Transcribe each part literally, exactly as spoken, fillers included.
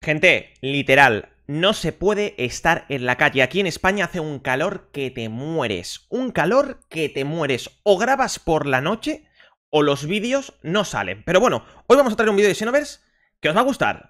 Gente, literal, no se puede estar en la calle. Aquí en España hace un calor que te mueres. Un calor que te mueres. O grabas por la noche o los vídeos no salen. Pero bueno, hoy vamos a traer un vídeo de Xenoverse que os va a gustar.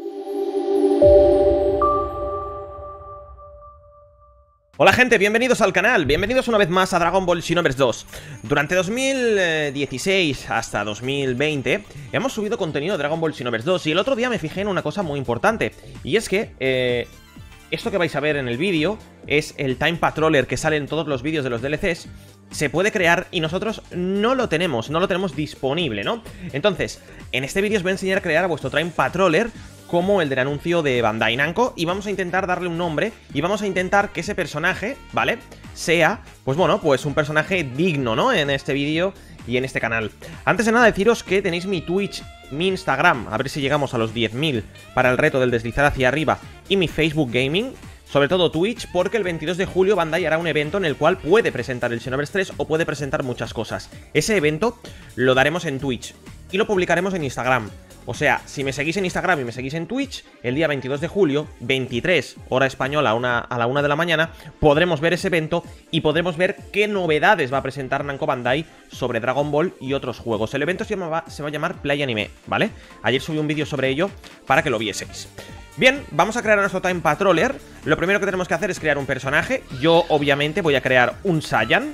Hola gente, bienvenidos al canal, bienvenidos una vez más a Dragon Ball Xenoverse dos. Durante dos mil dieciséis hasta dos mil veinte hemos subido contenido de Dragon Ball Xenoverse dos y el otro día me fijé en una cosa muy importante. Y es que eh, esto que vais a ver en el vídeo es el Time Patroller que sale en todos los vídeos de los D L Cs. Se puede crear y nosotros no lo tenemos, no lo tenemos disponible, ¿no? Entonces, en este vídeo os voy a enseñar a crear a vuestro Time Patroller como el del anuncio de Bandai Namco y vamos a intentar darle un nombre y vamos a intentar que ese personaje, ¿vale? Sea, pues bueno, pues un personaje digno, ¿no? En este vídeo y en este canal. Antes de nada deciros que tenéis mi Twitch, mi Instagram, a ver si llegamos a los diez mil para el reto del deslizar hacia arriba, y mi Facebook Gaming, sobre todo Twitch, porque el veintidós de julio Bandai hará un evento en el cual puede presentar el Xenoverse tres o puede presentar muchas cosas. Ese evento lo daremos en Twitch y lo publicaremos en Instagram. O sea, si me seguís en Instagram y me seguís en Twitch, el día veintidós de julio, veintitrés, hora española, una, a la una de la mañana, podremos ver ese evento y podremos ver qué novedades va a presentar Namco Bandai sobre Dragon Ball y otros juegos. El evento se, llama, se va a llamar Play Anime, ¿vale? Ayer subí un vídeo sobre ello para que lo vieseis. Bien, vamos a crear a nuestro Time Patroller. Lo primero que tenemos que hacer es crear un personaje. Yo, obviamente, voy a crear un Saiyan.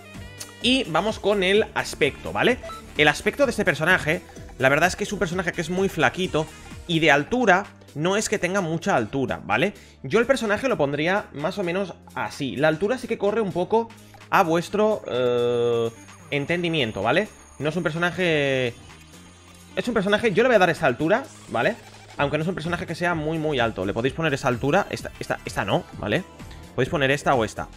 Y vamos con el aspecto, ¿vale? El aspecto de este personaje, la verdad es que es un personaje que es muy flaquito y de altura no es que tenga mucha altura, ¿vale? Yo el personaje lo pondría más o menos así. La altura sí que corre un poco a vuestro eh, entendimiento, ¿vale? No es un personaje... Es un personaje... Yo le voy a dar esa altura, ¿vale? Aunque no es un personaje que sea muy muy alto. Le podéis poner esa altura. Esta, esta, esta no, ¿vale? Podéis poner esta o esta.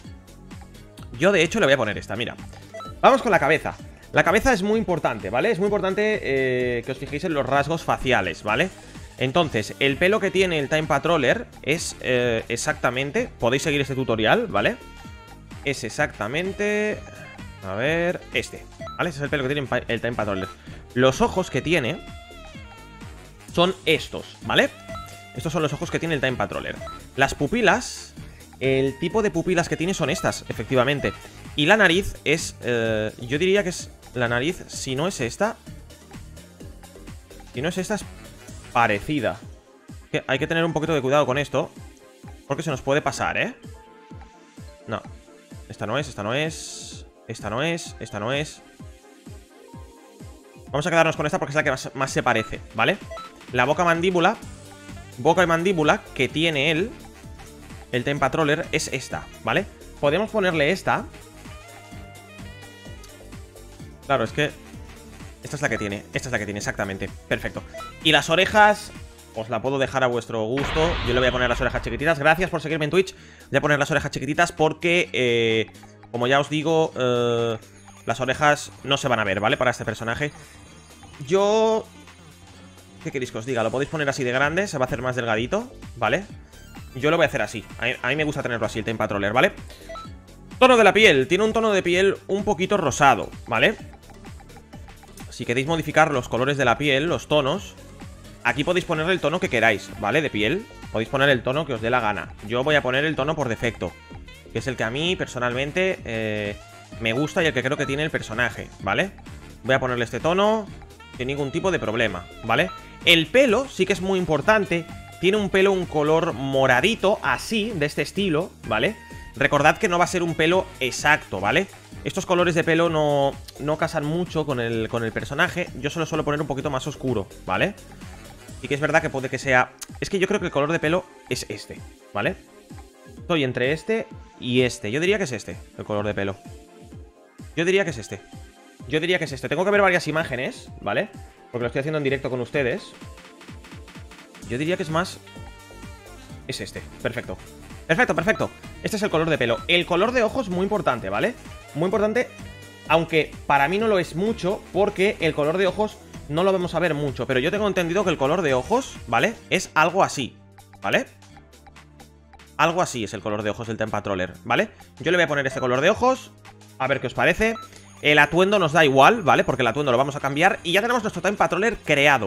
Yo de hecho le voy a poner esta, mira. Vamos con la cabeza. La cabeza es muy importante, ¿vale? Es muy importante eh, que os fijéis en los rasgos faciales, ¿vale? Entonces, el pelo que tiene el Time Patroller es eh, exactamente... Podéis seguir este tutorial, ¿vale? Es exactamente... A ver... Este, ¿vale? Ese es el pelo que tiene el Time Patroller. Los ojos que tiene son estos, ¿vale? Estos son los ojos que tiene el Time Patroller. Las pupilas... El tipo de pupilas que tiene son estas, efectivamente. Y la nariz es... Eh, yo diría que es... La nariz, si no es esta... Si no es esta, es parecida. Que hay que tener un poquito de cuidado con esto, porque se nos puede pasar, ¿eh? No. Esta no es, esta no es... Esta no es, esta no es... Vamos a quedarnos con esta porque es la que más, más se parece, ¿vale? La boca mandíbula... Boca y mandíbula que tiene él... El Time Patroller es esta, ¿vale? Podemos ponerle esta. Claro, es que esta es la que tiene, esta es la que tiene, exactamente. Perfecto. Y las orejas os la puedo dejar a vuestro gusto. Yo le voy a poner las orejas chiquititas. Gracias por seguirme en Twitch. Voy a poner las orejas chiquititas porque eh, como ya os digo, eh, las orejas no se van a ver, ¿vale? Para este personaje. Yo... ¿Qué queréis que os diga? Lo podéis poner así de grande, se va a hacer más delgadito, ¿vale? Yo lo voy a hacer así. A mí, a mí me gusta tenerlo así, el Time Patroller, ¿vale? Tono de la piel. Tiene un tono de piel un poquito rosado, ¿vale? Si queréis modificar los colores de la piel, los tonos, aquí podéis ponerle el tono que queráis, ¿vale? De piel. Podéis poner el tono que os dé la gana. Yo voy a poner el tono por defecto, que es el que a mí, personalmente, eh, me gusta y el que creo que tiene el personaje, ¿vale? Voy a ponerle este tono sin ningún tipo de problema, ¿vale? El pelo sí que es muy importante. Tiene un pelo, un color moradito, así, de este estilo, ¿vale? Recordad que no va a ser un pelo exacto, ¿vale? Estos colores de pelo no, no casan mucho con el, con el personaje. Yo se lo suelo poner un poquito más oscuro, ¿vale? Y que es verdad que puede que sea... Es que yo creo que el color de pelo es este, ¿vale? Estoy entre este y este. Yo diría que es este, el color de pelo. Yo diría que es este. Yo diría que es este. Tengo que ver varias imágenes, ¿vale? Porque lo estoy haciendo en directo con ustedes. Yo diría que es más... Es este, perfecto. Perfecto, perfecto. Este es el color de pelo. El color de ojos muy importante, ¿vale? Muy importante, aunque para mí no lo es mucho, porque el color de ojos no lo vamos a ver mucho. Pero yo tengo entendido que el color de ojos, ¿vale? Es algo así, ¿vale? Algo así es el color de ojos del Time Patroller, ¿vale? Yo le voy a poner este color de ojos, a ver qué os parece. El atuendo nos da igual, ¿vale? Porque el atuendo lo vamos a cambiar y ya tenemos nuestro Time Patroller creado.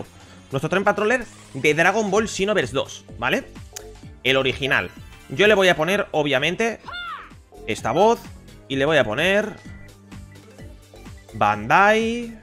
Nuestro Time Patroller de Dragon Ball Xenoverse dos, ¿vale? El original. Yo le voy a poner, obviamente, esta voz. Y le voy a poner Bandai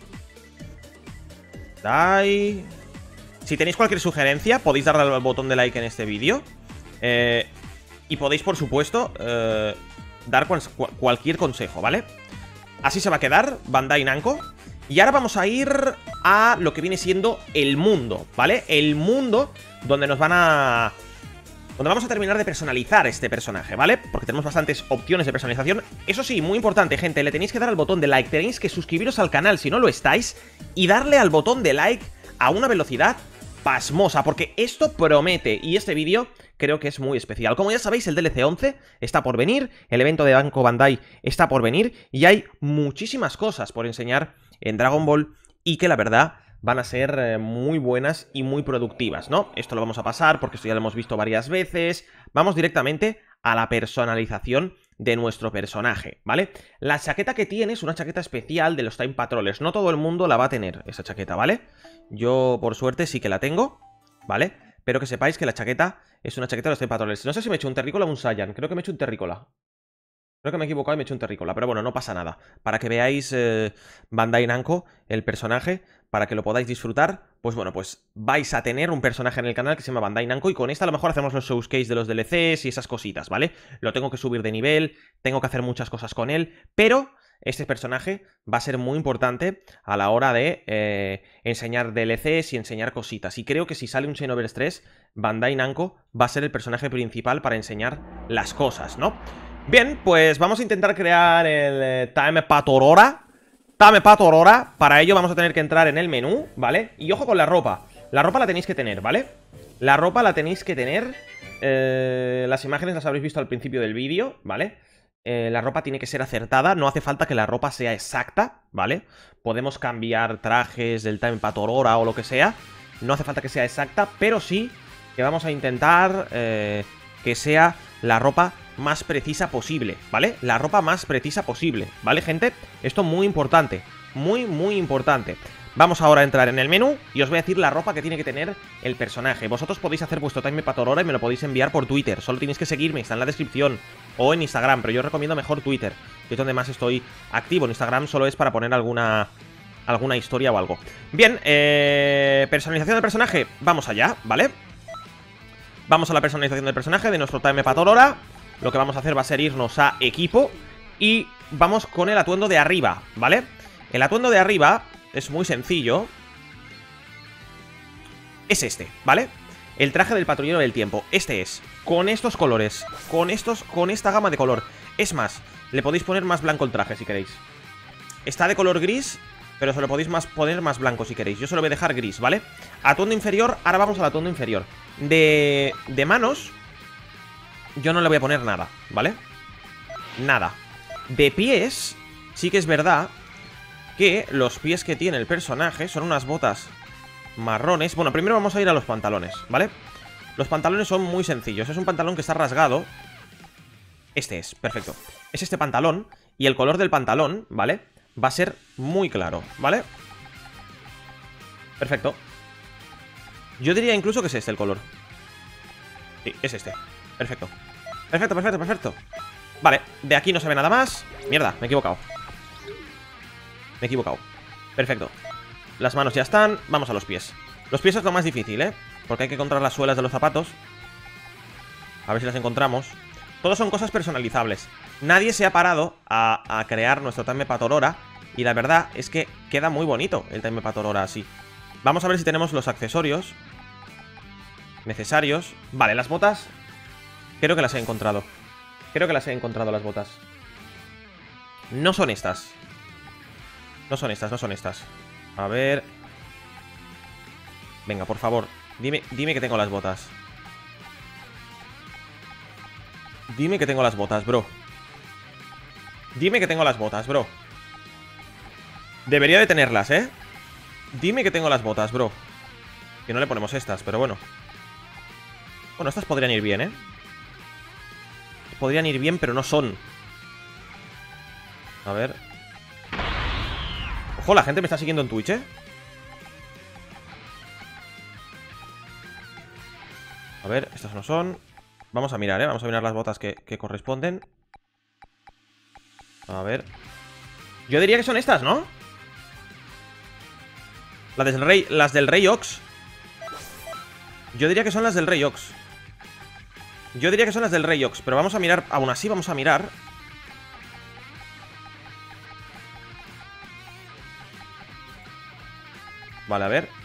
Bandai. Si tenéis cualquier sugerencia, podéis darle al botón de like en este vídeo. eh, Y podéis, por supuesto, eh, dar cual, cualquier consejo, ¿vale? Así se va a quedar Bandai Namco. Y ahora vamos a ir a lo que viene siendo el mundo, ¿vale? El mundo donde nos van a... donde vamos a terminar de personalizar este personaje, ¿vale? Porque tenemos bastantes opciones de personalización. Eso sí, muy importante, gente, le tenéis que dar al botón de like. Tenéis que suscribiros al canal si no lo estáis. Y darle al botón de like a una velocidad pasmosa, porque esto promete. Y este vídeo creo que es muy especial. Como ya sabéis, el D L C once está por venir. El evento de Banco Bandai está por venir. Y hay muchísimas cosas por enseñar en Dragon Ball. Y que la verdad van a ser eh, muy buenas y muy productivas, ¿no? Esto lo vamos a pasar porque esto ya lo hemos visto varias veces. Vamos directamente a la personalización de nuestro personaje, ¿vale? La chaqueta que tiene es una chaqueta especial de los Time Patrollers. No todo el mundo la va a tener, esa chaqueta, ¿vale? Yo, por suerte, sí que la tengo, ¿vale? Pero que sepáis que la chaqueta es una chaqueta de los Time Patrollers. No sé si me he hecho un terrícola o un Saiyan. Creo que me he hecho un terrícola. Creo que me he equivocado y me he hecho un terrícola, pero bueno, no pasa nada. Para que veáis eh, Bandai Namco, el personaje, para que lo podáis disfrutar, pues bueno, pues vais a tener un personaje en el canal que se llama Bandai Namco y con esta a lo mejor hacemos los showcase de los D L Cs y esas cositas, ¿vale? Lo tengo que subir de nivel, tengo que hacer muchas cosas con él, pero este personaje va a ser muy importante a la hora de eh, enseñar D L Cs y enseñar cositas. Y creo que si sale un Xenoverse tres, Bandai Namco va a ser el personaje principal para enseñar las cosas, ¿no? Bien, pues vamos a intentar crear el eh, Time Patorora. Time Patorora. Para ello vamos a tener que entrar en el menú, ¿vale? Y ojo con la ropa. La ropa la tenéis que tener, ¿vale? La ropa la tenéis que tener. eh, Las imágenes las habréis visto al principio del vídeo, ¿vale? Eh, la ropa tiene que ser acertada. No hace falta que la ropa sea exacta, ¿vale? Podemos cambiar trajes del Time Patorora o lo que sea. No hace falta que sea exacta, pero sí que vamos a intentar eh, que sea la ropa más precisa posible, ¿vale? La ropa más precisa posible, ¿vale, gente? Esto muy importante, muy, muy importante. Vamos ahora a entrar en el menú y os voy a decir la ropa que tiene que tener el personaje. Vosotros podéis hacer vuestro Time Patorora y me lo podéis enviar por Twitter. Solo tenéis que seguirme, está en la descripción. O en Instagram, pero yo recomiendo mejor Twitter, que es donde más estoy activo. En Instagram solo es para poner alguna... alguna historia o algo. Bien, eh... personalización del personaje. Vamos allá, ¿vale? Vamos a la personalización del personaje de nuestro Time Patorora. Lo que vamos a hacer va a ser irnos a equipo y vamos con el atuendo de arriba, ¿vale? El atuendo de arriba es muy sencillo. Es este, ¿vale? El traje del patrullero del tiempo. Este es, con estos colores, con estos, con esta gama de color. Es más, le podéis poner más blanco el traje si queréis. Está de color gris, pero se lo podéis más poner más blanco si queréis. Yo se lo voy a dejar gris, ¿vale? Atuendo inferior, ahora vamos al atuendo inferior. De, de manos yo no le voy a poner nada, ¿vale? Nada. De pies, sí que es verdad que los pies que tiene el personaje son unas botas marrones. Bueno, primero vamos a ir a los pantalones, ¿vale? Los pantalones son muy sencillos. Es un pantalón que está rasgado. Este es, perfecto. Es este pantalón. Y el color del pantalón, ¿vale? Va a ser muy claro, ¿vale? Perfecto. Yo diría incluso que es este el color. Sí, es este. Perfecto. Perfecto, perfecto, perfecto. Vale, de aquí no se ve nada más. Mierda, me he equivocado. Me he equivocado. Perfecto. Las manos ya están, vamos a los pies. Los pies es lo más difícil, ¿eh? Porque hay que encontrar las suelas de los zapatos. A ver si las encontramos. Todos son cosas personalizables. Nadie se ha parado a, a crear nuestro Time Patorora. Y la verdad es que queda muy bonito el Time Patorora así. Vamos a ver si tenemos los accesorios necesarios. Vale, las botas creo que las he encontrado. Creo que las he encontrado las botas. No son estas. No son estas, no son estas. A ver. Venga, por favor. Dime, dime que tengo las botas. Dime que tengo las botas, bro. Dime que tengo las botas, bro. Debería de tenerlas, ¿eh? Dime que tengo las botas, bro. Que no le ponemos estas, pero bueno. Bueno, estas podrían ir bien, ¿eh? Podrían ir bien, pero no son. A ver. Ojo, la gente me está siguiendo en Twitch, ¿eh? A ver, estas no son. Vamos a mirar, ¿eh? Vamos a mirar las botas que, que corresponden. A ver. Yo diría que son estas, ¿no? Las del Rey, las del Rey Ox. Yo diría que son las del Rey Ox. Yo diría que son las del Rey Ox. Pero vamos a mirar, aún así vamos a mirar. Vale, a ver.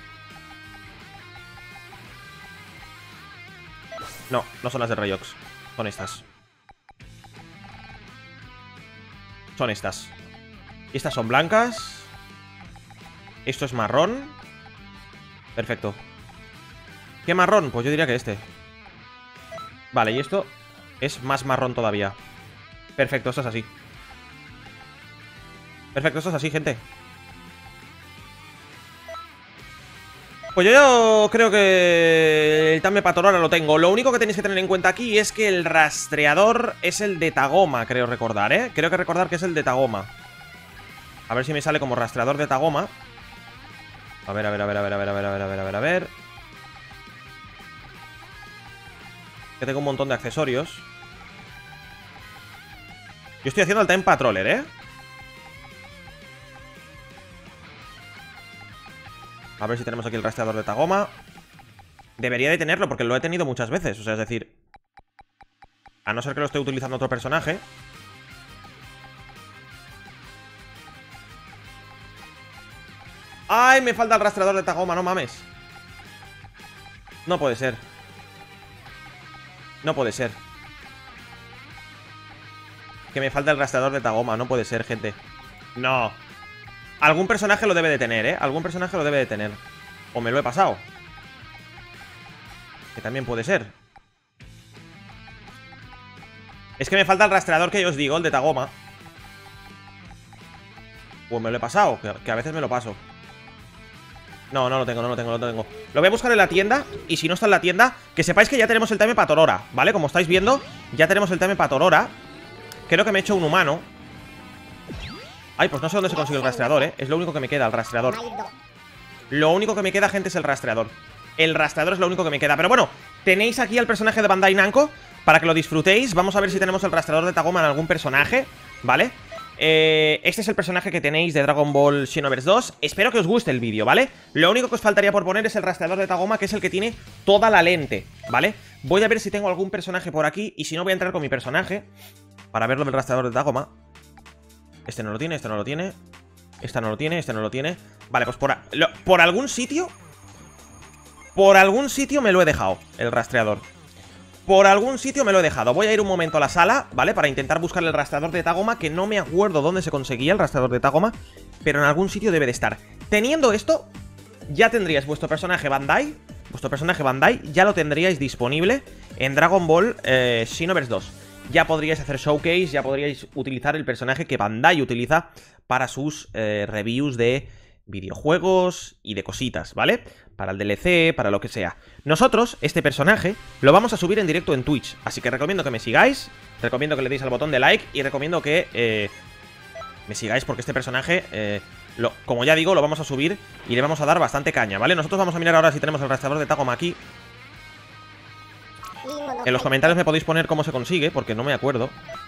No, no son las del Rey Ox. Son estas. Son estas. Y estas son blancas. Esto es marrón. Perfecto. ¿Qué marrón? Pues yo diría que este. Vale, y esto es más marrón todavía. Perfecto, esto es así. Perfecto, esto es así, gente. Pues yo creo que el Tame Patorora lo tengo. Lo único que tenéis que tener en cuenta aquí es que el rastreador es el de Tagoma, creo recordar, ¿eh? Creo que recordar que es el de Tagoma. A ver si me sale como rastreador de Tagoma. A ver, a ver, a ver, a ver, a ver, a ver, a ver, a ver, a ver, a ver. Que tengo un montón de accesorios. Yo estoy haciendo el Time Patroller, ¿eh? A ver si tenemos aquí el rastreador de Tagoma. Debería de tenerlo porque lo he tenido muchas veces. O sea, es decir, a no ser que lo esté utilizando otro personaje. ¡Ay! Me falta el rastreador de Tagoma, no mames. No puede ser. No puede ser. Que me falta el rastreador de Tagoma, no puede ser, gente. No. Algún personaje lo debe de tener, ¿eh? Algún personaje lo debe de tener. O me lo he pasado. Que también puede ser. Es que me falta el rastreador que yo os digo, el de Tagoma. Pues me lo he pasado, que, que a veces me lo paso. No, no lo tengo, no lo tengo, no lo tengo. Lo voy a buscar en la tienda. Y si no está en la tienda, que sepáis que ya tenemos el Tame Patorora, ¿vale? Como estáis viendo, ya tenemos el Tame Patorora. Creo que me he hecho un humano. Ay, pues no sé dónde se consigue el rastreador, ¿eh? Es lo único que me queda, el rastreador. Lo único que me queda, gente, es el rastreador. El rastreador es lo único que me queda. Pero bueno, tenéis aquí al personaje de Bandai Namco para que lo disfrutéis. Vamos a ver si tenemos el rastreador de Tagoma en algún personaje, ¿vale? Eh, este es el personaje que tenéis de Dragon Ball Xenoverse dos. Espero que os guste el vídeo, ¿vale? Lo único que os faltaría por poner es el rastreador de Tagoma, que es el que tiene toda la lente, ¿vale? Voy a ver si tengo algún personaje por aquí. Y si no, voy a entrar con mi personaje para ver lo del rastreador de Tagoma. Este no lo tiene, este no lo tiene. Esta no lo tiene, este no lo tiene. Vale, pues por, a, lo, por algún sitio Por algún sitio me lo he dejado, el rastreador. Por algún sitio me lo he dejado. Voy a ir un momento a la sala, ¿vale? Para intentar buscar el rastreador de Tagoma, que no me acuerdo dónde se conseguía el rastreador de Tagoma, pero en algún sitio debe de estar. Teniendo esto, ya tendríais vuestro personaje Bandai. Vuestro personaje Bandai ya lo tendríais disponible en Dragon Ball eh, Xenoverse dos. Ya podríais hacer showcase, ya podríais utilizar el personaje que Bandai utiliza para sus eh, reviews de videojuegos y de cositas, ¿vale? Para el D L C, para lo que sea. Nosotros, este personaje, lo vamos a subir en directo en Twitch, así que recomiendo que me sigáis, recomiendo que le deis al botón de like y recomiendo que eh, me sigáis porque este personaje, eh, lo, como ya digo, lo vamos a subir y le vamos a dar bastante caña, ¿vale? Nosotros vamos a mirar ahora si tenemos el rastreador de Tagoma aquí. En los comentarios me podéis poner cómo se consigue, porque no me acuerdo.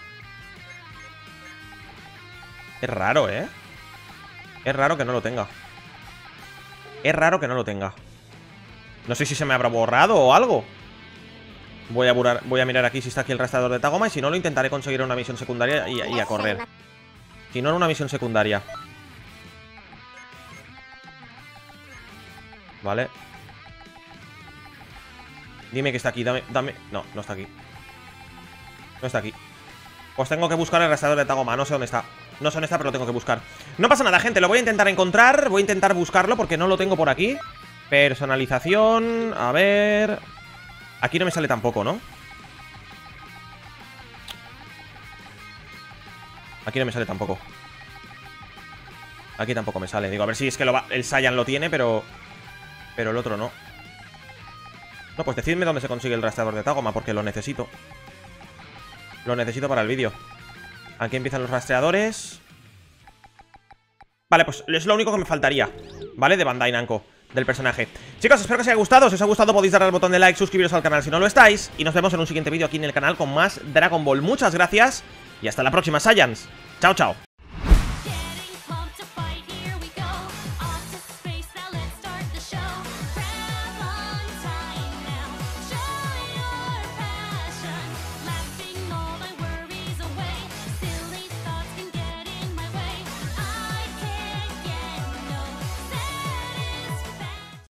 Es raro, ¿eh? Es raro que no lo tenga. Es raro que no lo tenga. No sé si se me habrá borrado o algo. Voy a, burar, voy a mirar aquí si está aquí el rastreador de Tagoma. Y si no, lo intentaré conseguir en una misión secundaria y, y a correr. Si no, en una misión secundaria. Vale. Dime que está aquí, dame, dame... No, no está aquí. No está aquí. Pues tengo que buscar el rastreador de Tagoma, no sé dónde está. No sé dónde está, pero lo tengo que buscar. No pasa nada, gente, lo voy a intentar encontrar. Voy a intentar buscarlo porque no lo tengo por aquí. Personalización, a ver... Aquí no me sale tampoco, ¿no? Aquí no me sale tampoco. Aquí tampoco me sale. Digo, a ver si es que lo va... el Saiyan lo tiene, pero... Pero el otro no. No, pues decidme dónde se consigue el rastreador de Tagoma, porque lo necesito. Lo necesito para el vídeo. Aquí empiezan los rastreadores. Vale, pues es lo único que me faltaría, ¿vale? De Bandai Namco. del personaje. Chicos, espero que os haya gustado. Si os ha gustado podéis darle al botón de like, suscribiros al canal si no lo estáis. Y nos vemos en un siguiente vídeo aquí en el canal con más Dragon Ball. Muchas gracias y hasta la próxima, Saiyans. Chao, chao.